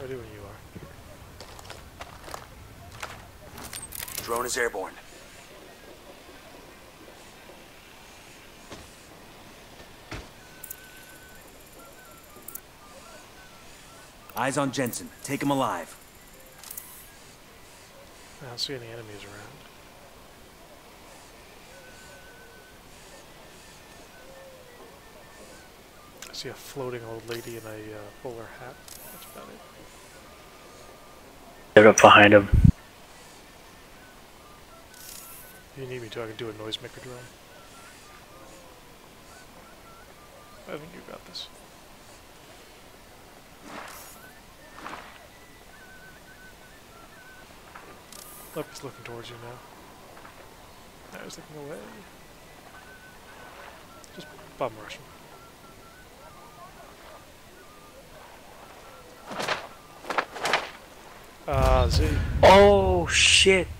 Ready when you are. Drone is airborne. Eyes on Jensen. Take him alive. I don't see any enemies around. I see a floating old lady in a bowler hat. That's about it. Get up behind him. If you need me to, I can do a noisemaker drone. I think you got this. Look, he's looking towards you now. Now he's looking away. Just bum rush him. Z. Oh shit!